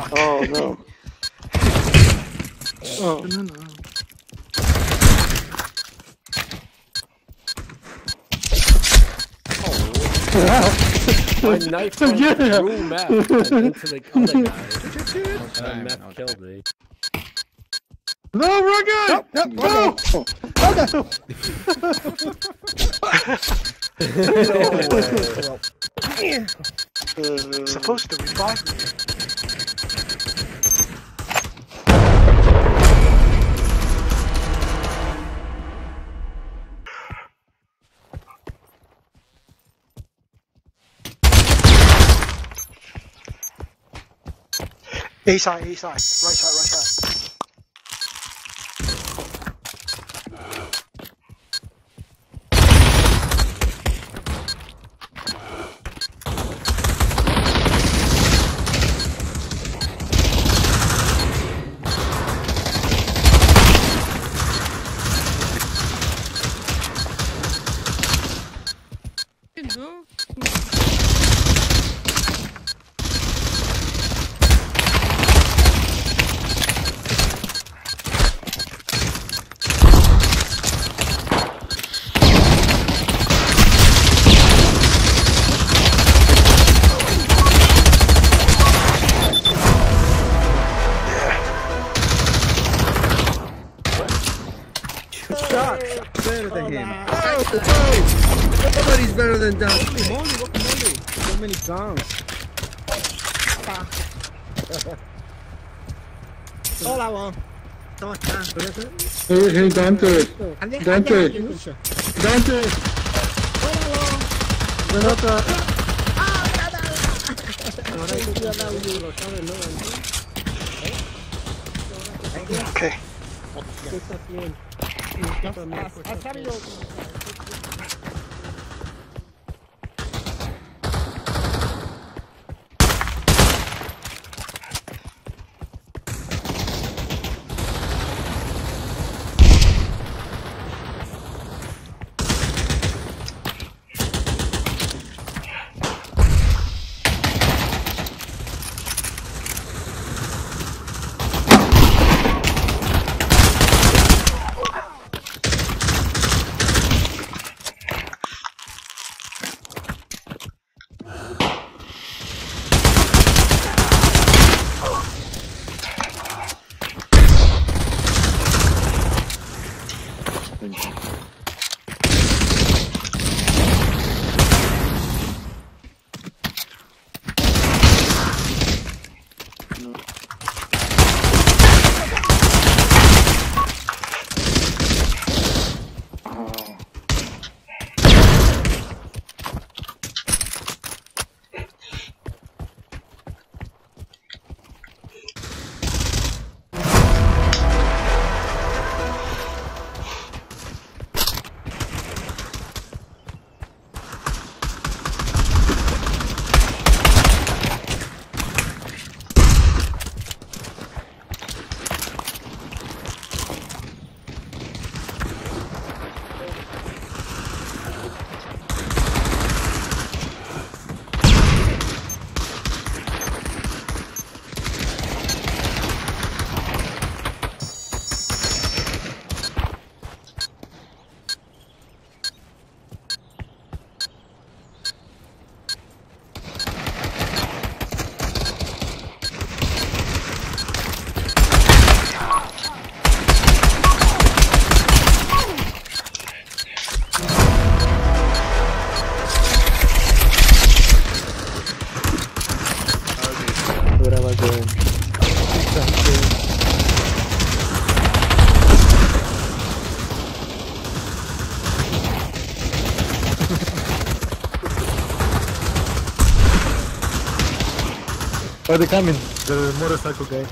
Oh no. Oh. No. Wow. My knife went through Meth and into the other guy. And Meth killed me. No, wrong guy! No! Supposed to revive me. A side, right side. Better than him. Nobody's better than Don. So many songs. Hola, Juan. ¿Cómo estás? Hey, Dante. Dante. Dante. Hola, Okay. Where they coming? The motorcycle guy.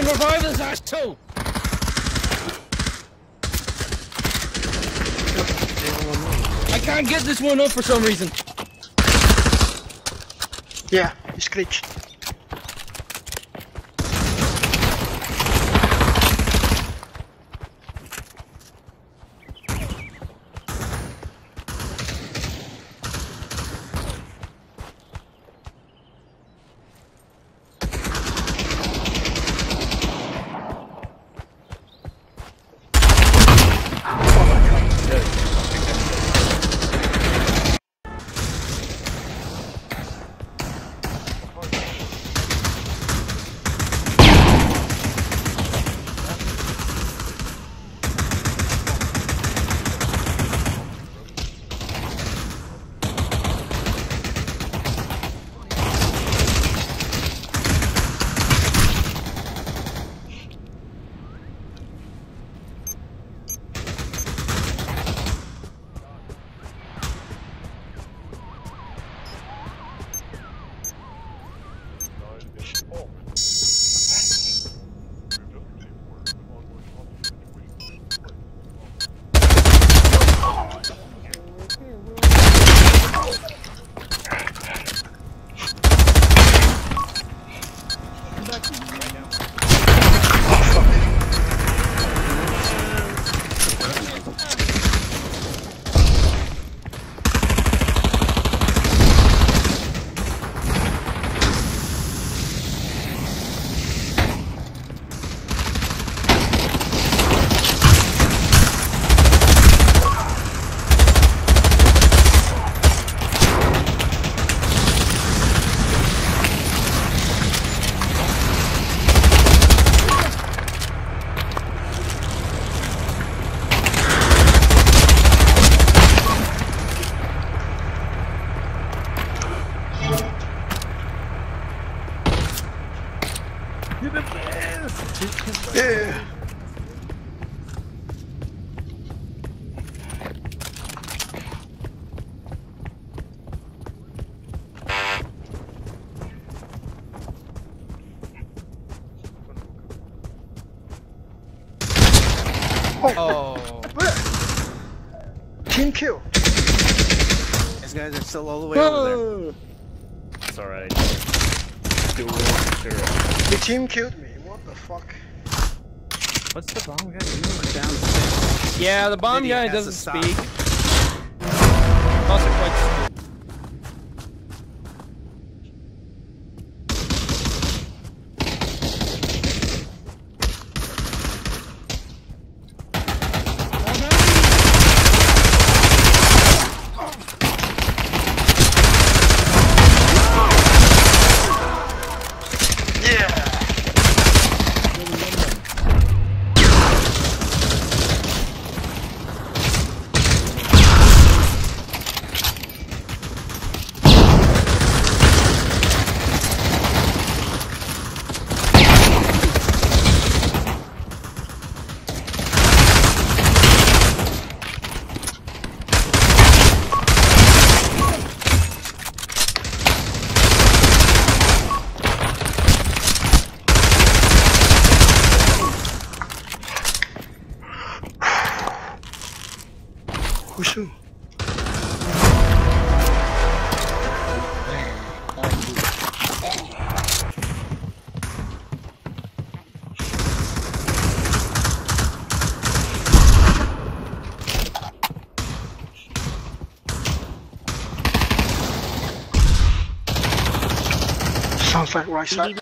revive this asshole! I can't get this one up for some reason. Yeah, he's glitched. You're the best! Yeah. Oh. Team kill. These guys are still all the way over there. It's alright. Do it, sure. The team killed me. What the fuck? What's the bomb guy doing? We're down to 6. Yeah, the bomb Lydia guy has doesn't to stop. speak. Also quite stupid. Who's who? Sounds like right side.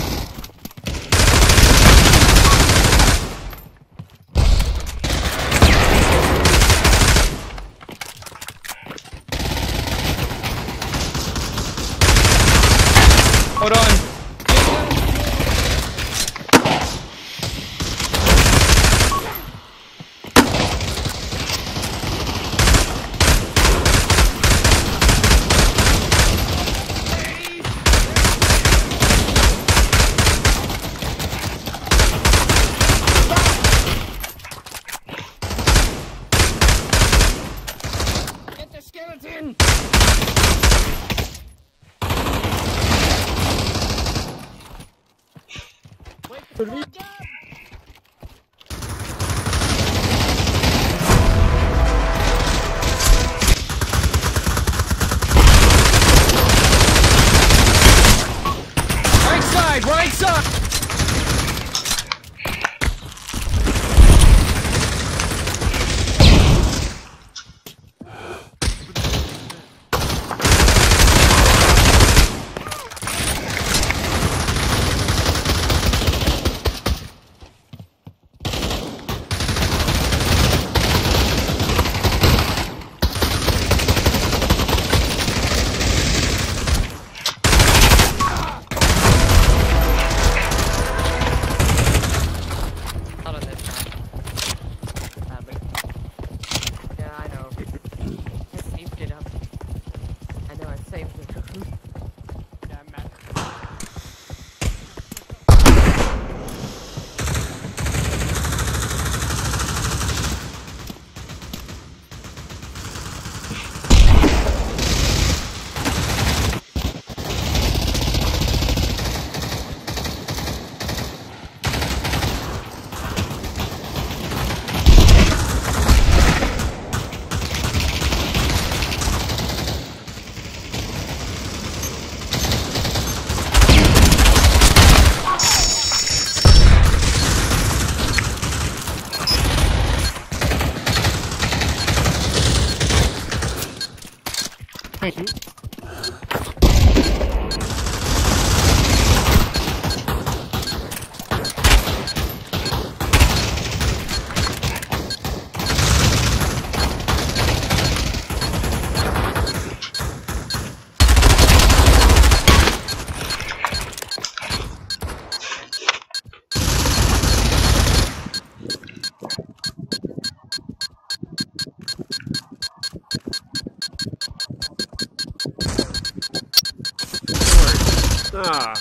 Hold on. Get the skeleton! Wait. Right side, right side! Not on this map. Sadly. Yeah, I know. I saved it up. I know I saved it. Yeah, I'm mad. Thank you. Ah.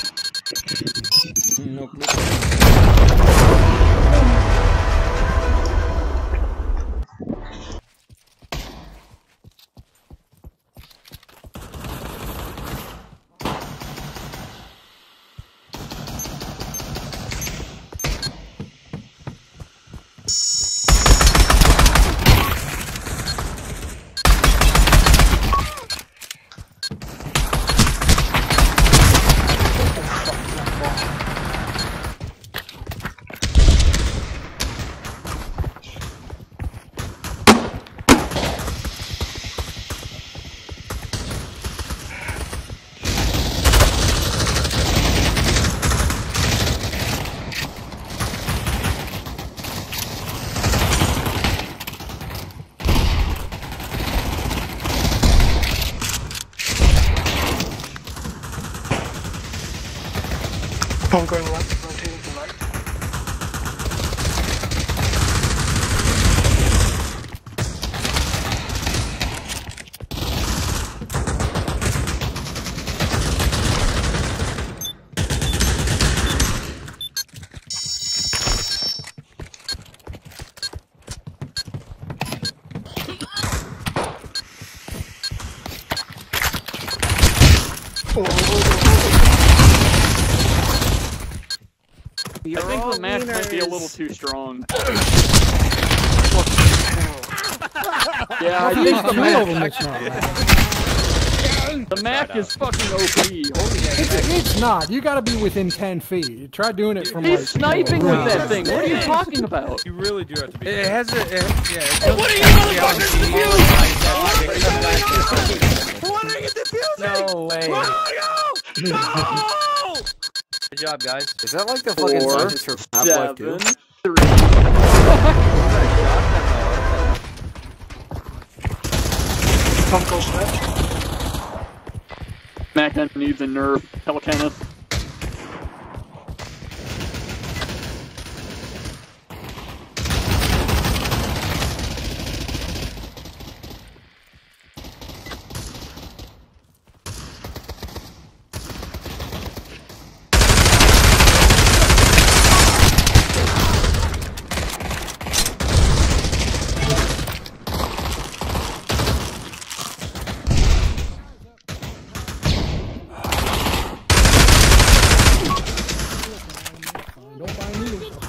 I'm going left, rotating to right. I think the match might be a little too strong. Yeah, I think the Mac is fucking OP. Holy shit. It's not. You gotta be within 10 feet. Try doing it from He's sniping with that thing. What are you talking about? You really do have to be. It has a. Hey, what are you motherfuckers defusing? What are you defusing? No way. No! Good job, guys. Is that like the fucking scientist from Half-Life 2? 7, 3. Pump goes left. Mac needs a nerf. Telecannon.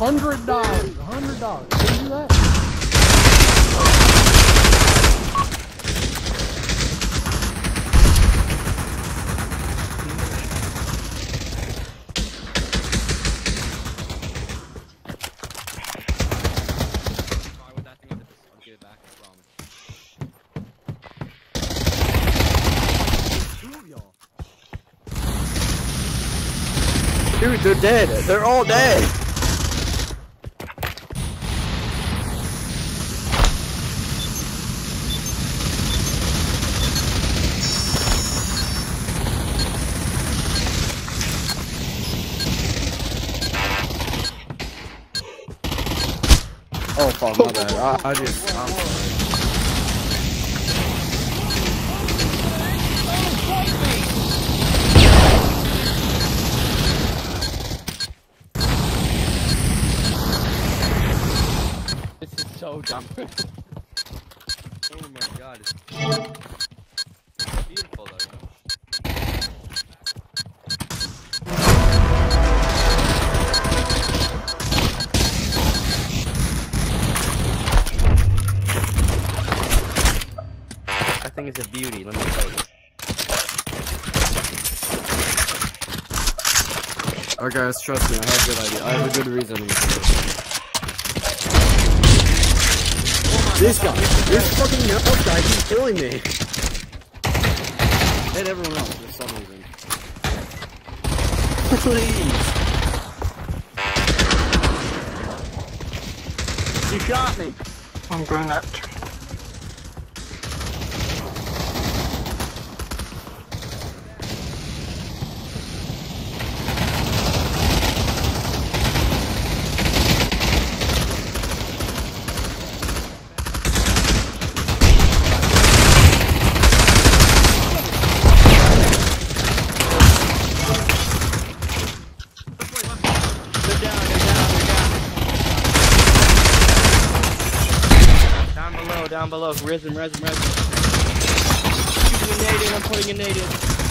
$100. $100. Can you do that? Dude, they're dead. They're all dead. Oh, fuck, my bad. I'm sorry. This is so dumb. Oh my god. It's beautiful though, you know? I think it's a beauty, let me tell you. Alright guys, trust me, I have a good idea. I have a good reasoning for this. This guy! This fucking nut guy keeps killing me! Hit everyone else for some reason. Please! You shot me. I'm going out. Down below, risen. I'm putting a nade in.